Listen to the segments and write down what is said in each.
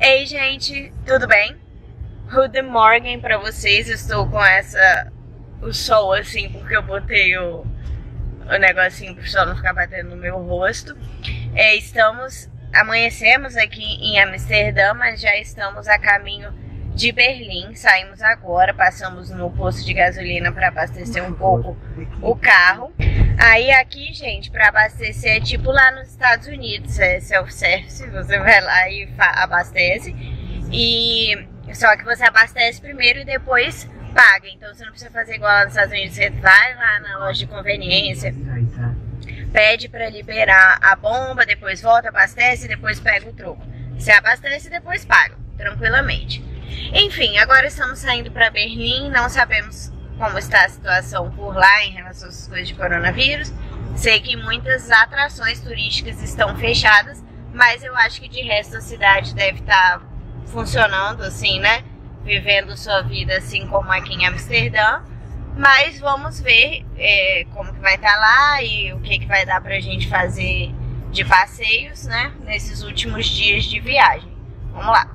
Ei, gente, tudo bem? Good morning pra vocês. Estou com o sol assim, porque eu botei o negocinho pro sol não ficar batendo no meu rosto. Amanhecemos aqui em Amsterdã, mas já estamos a caminho de Berlim. Saímos agora, passamos no posto de gasolina para abastecer um pouco o carro. Aí aqui, gente, para abastecer é tipo lá nos Estados Unidos, é self-service, você vai lá e abastece. Só que você abastece primeiro e depois paga. Então você não precisa fazer igual lá nos Estados Unidos, você vai lá na loja de conveniência, pede para liberar a bomba, depois volta, abastece e depois pega o troco. Você abastece e depois paga, tranquilamente. Enfim, agora estamos saindo para Berlim, não sabemos como está a situação por lá em relação às coisas de coronavírus. Sei que muitas atrações turísticas estão fechadas, mas eu acho que de resto a cidade deve estar funcionando assim, né? Vivendo sua vida assim como aqui em Amsterdã. Mas vamos ver como que vai estar lá e o que vai dar pra gente fazer de passeios, né? Nesses últimos dias de viagem. Vamos lá!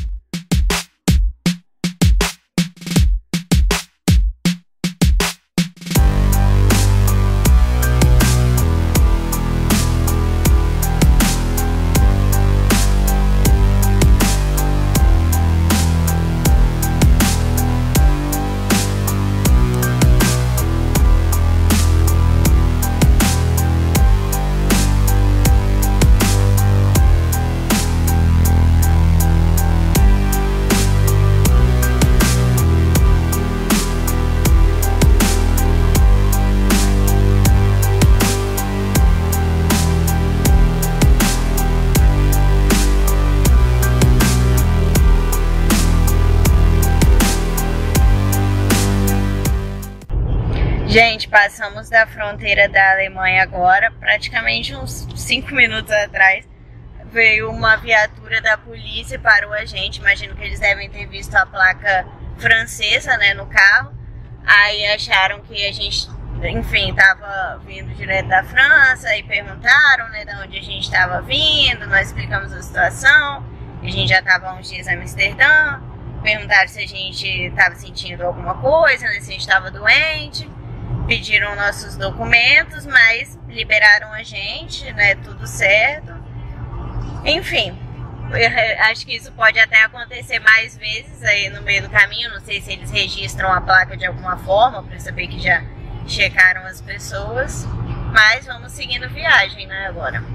Gente, passamos da fronteira da Alemanha agora, praticamente uns 5 minutos atrás, veio uma viatura da polícia e parou a gente. Imagino que eles devem ter visto a placa francesa, né, no carro. Aí acharam que a gente, enfim, tava vindo direto da França e perguntaram, né, de onde a gente estava vindo. Nós explicamos a situação, a gente já estava há uns dias em Amsterdã. Perguntaram se a gente estava sentindo alguma coisa, né, se a gente estava doente. Pediram nossos documentos, mas liberaram a gente, né? Tudo certo. Enfim, eu acho que isso pode até acontecer mais vezes aí no meio do caminho. Não sei se eles registram a placa de alguma forma para saber que já checaram as pessoas. Mas vamos seguindo viagem, né? Agora.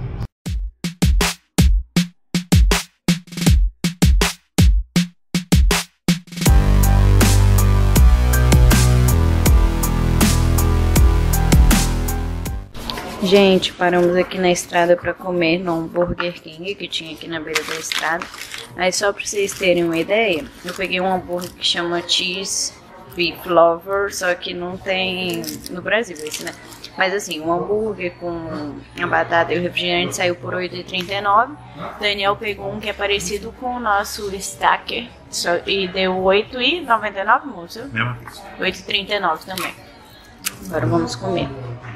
Gente, paramos aqui na estrada para comer no Burger King que tinha aqui na beira da estrada. Aí só para vocês terem uma ideia, eu peguei um hambúrguer que chama Cheese Beef Lover, só que não tem no Brasil esse, né? Mas assim, um hambúrguer com a batata e o refrigerante saiu por R$ 8,39. Daniel pegou um que é parecido com o nosso Stacker e deu R$ 8,99, moço? R$ 8,39 também. Agora vamos comer.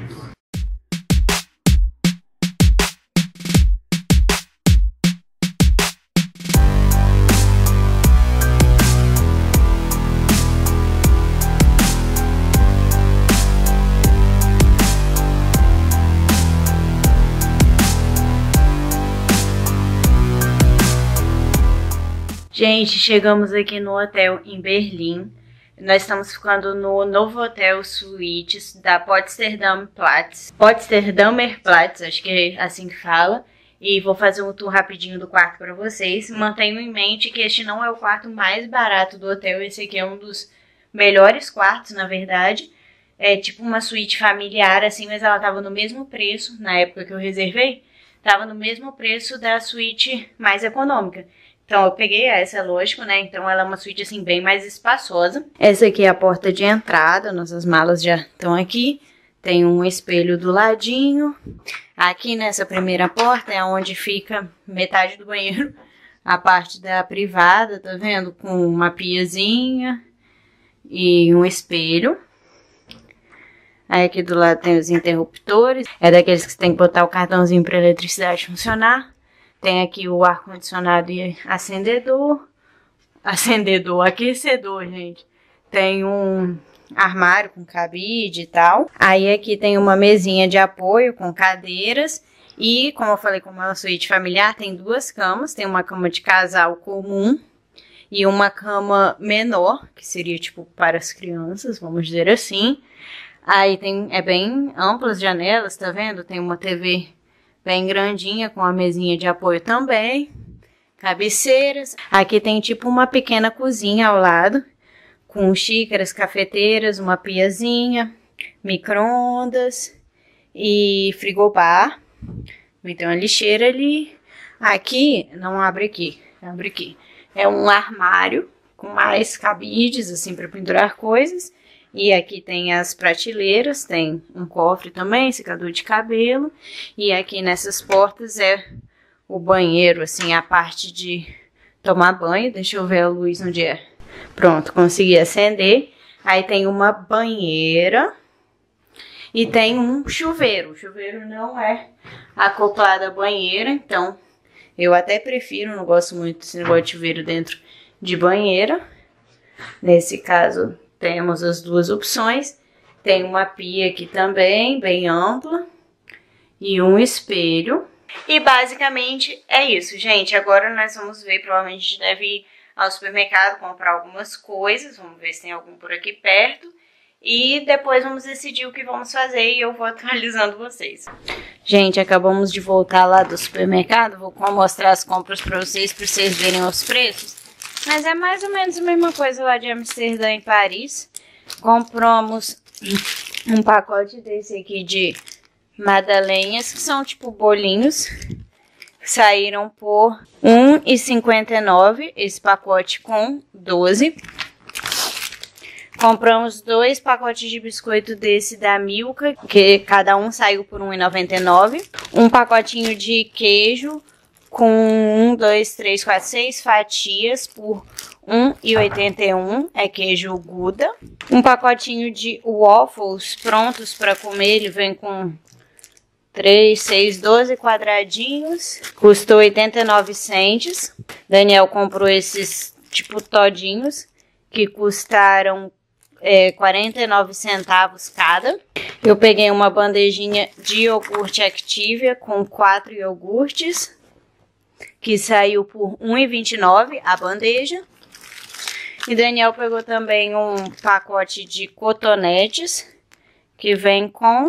Gente, chegamos aqui no hotel em Berlim. Nós estamos ficando no novo hotel Suites da Potsdamer Platz, acho que é assim que fala. E vou fazer um tour rapidinho do quarto para vocês. Mantenham em mente que este não é o quarto mais barato do hotel. Esse aqui é um dos melhores quartos, na verdade. É tipo uma suíte familiar, assim, mas ela tava no mesmo preço, na época que eu reservei. Tava no mesmo preço da suíte mais econômica. Então eu peguei essa, lógico, né? Então ela é uma suíte assim bem mais espaçosa. Essa aqui é a porta de entrada, nossas malas já estão aqui. Tem um espelho do ladinho. Aqui nessa primeira porta é onde fica metade do banheiro. A parte da privada, tá vendo? Com uma piazinha e um espelho. Aí aqui do lado tem os interruptores. É daqueles que você tem que botar o cartãozinho para a eletricidade funcionar. Tem aqui o ar-condicionado e aquecedor, gente. Tem um armário com cabide e tal. Aí aqui tem uma mesinha de apoio com cadeiras. E, como eu falei, como é uma suíte familiar, tem 2 camas. Tem uma cama de casal comum e uma cama menor, que seria tipo para as crianças, vamos dizer assim. Aí é bem amplas janelas, tá vendo? Tem uma TV bem grandinha com a mesinha de apoio também. Cabeceiras. Aqui tem tipo uma pequena cozinha ao lado, com xícaras, cafeteiras, uma piazinha, micro-ondas e frigobar. Tem uma lixeira ali. Aqui, não abre aqui, abre aqui. É um armário com mais cabides, assim, para pendurar coisas. E aqui tem as prateleiras, tem um cofre também, secador de cabelo. E aqui nessas portas é o banheiro, assim, a parte de tomar banho. Deixa eu ver a luz onde é. Pronto, consegui acender. Aí tem uma banheira e tem um chuveiro. O chuveiro não é acoplado à banheira, então eu até prefiro, não gosto muito desse negócio de chuveiro dentro de banheira. Nesse caso, temos as 2 opções. Tem uma pia aqui também, bem ampla, e um espelho. E basicamente é isso, gente. Agora nós vamos ver, provavelmente a gente deve ir ao supermercado comprar algumas coisas. Vamos ver se tem algum por aqui perto. E depois vamos decidir o que vamos fazer e eu vou atualizando vocês. Gente, acabamos de voltar lá do supermercado. Vou mostrar as compras para vocês verem os preços. Mas é mais ou menos a mesma coisa lá de Amsterdã e Paris. Compramos um pacote desse aqui de madalenas, que são tipo bolinhos. Saíram por R$ 1,59 esse pacote com 12. Compramos 2 pacotes de biscoito desse da Milka, que cada um saiu por R$ 1,99. Um pacotinho de queijo com 1, 2, 3, 4, 6 fatias por R$ 1,81. É queijo Gouda. Um pacotinho de waffles prontos para comer. Ele vem com 3, 6, 12 quadradinhos. Custou 89 cents. Daniel comprou esses tipo todinhos, que custaram 49 centavos cada. Eu peguei uma bandejinha de iogurte Activia com 4 iogurtes, que saiu por R$ 1,29 a bandeja. E Daniel pegou também um pacote de cotonetes, que vem com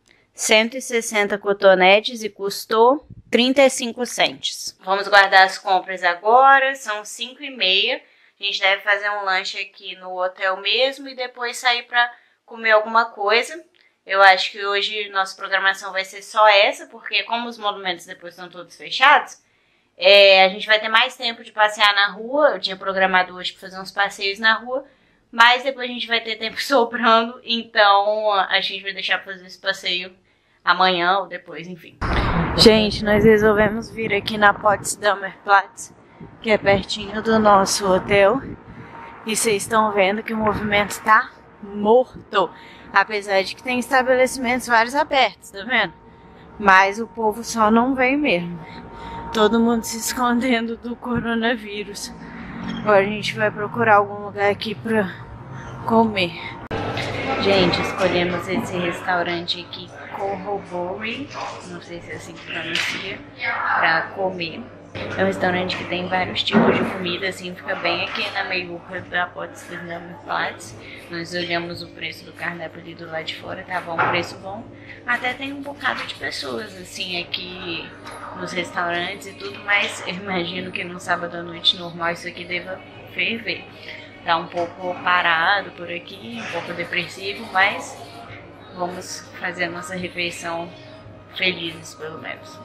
160 cotonetes e custou 35 cents. Vamos guardar as compras agora, são 5h30. A gente deve fazer um lanche aqui no hotel mesmo e depois sair para comer alguma coisa. Eu acho que hoje nossa programação vai ser só essa, porque como os monumentos depois estão todos fechados, a gente vai ter mais tempo de passear na rua. Eu tinha programado hoje para fazer uns passeios na rua, mas depois a gente vai ter tempo sobrando, então a gente vai deixar para fazer esse passeio amanhã ou depois, enfim. Gente, nós resolvemos vir aqui na Potsdamer Platz, que é pertinho do nosso hotel. E vocês estão vendo que o movimento tá morto. Apesar de que tem estabelecimentos vários abertos, tá vendo? Mas o povo só não vem mesmo. Todo mundo se escondendo do coronavírus. Agora a gente vai procurar algum lugar aqui pra comer. Gente, escolhemos esse restaurante aqui, Corroboree, não sei se é assim que pronuncia, pra comer. É um restaurante que tem vários tipos de comida, assim, fica bem aqui na meiuca da Potsdamer Platz. Nós olhamos o preço do cardápio ali do lado de fora, tava um preço bom. Até tem um bocado de pessoas, assim, aqui nos restaurantes e tudo, mas eu imagino que no sábado à noite normal isso aqui deva ferver. Tá um pouco parado por aqui, um pouco depressivo, mas vamos fazer a nossa refeição felizes, pelo menos.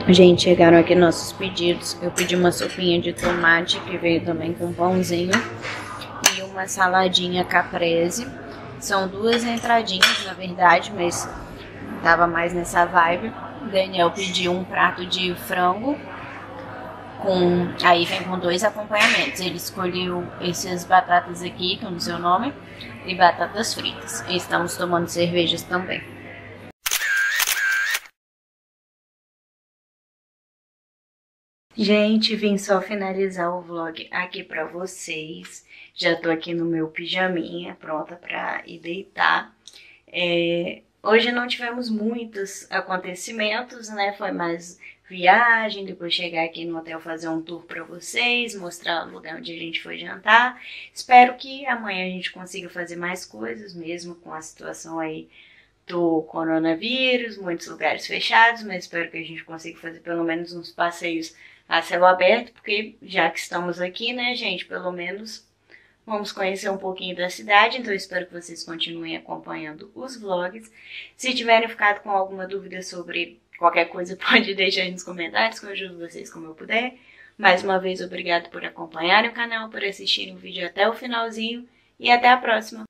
Gente, chegaram aqui nossos pedidos. Eu pedi uma sopinha de tomate, que veio também com pãozinho, e uma saladinha caprese. São duas entradinhas, na verdade, mas tava mais nessa vibe. O Daniel pediu um prato de frango, aí vem com 2 acompanhamentos. Ele escolheu essas batatas aqui, que eu não sei o nome, e batatas fritas. E estamos tomando cervejas também. Gente, vim só finalizar o vlog aqui pra vocês. Já tô aqui no meu pijaminha, pronta pra ir deitar. Hoje não tivemos muitos acontecimentos, né? Foi mais viagem, depois chegar aqui no hotel fazer um tour pra vocês, mostrar o lugar onde a gente foi jantar. Espero que amanhã a gente consiga fazer mais coisas, mesmo com a situação aí do coronavírus, muitos lugares fechados, mas espero que a gente consiga fazer pelo menos uns passeios a céu aberto, porque já que estamos aqui, né, gente, pelo menos vamos conhecer um pouquinho da cidade. Então espero que vocês continuem acompanhando os vlogs. Se tiverem ficado com alguma dúvida sobre qualquer coisa, pode deixar aí nos comentários, que eu ajudo vocês como eu puder. Mais uma vez, obrigado por acompanharem o canal, por assistirem o vídeo até o finalzinho, e até a próxima!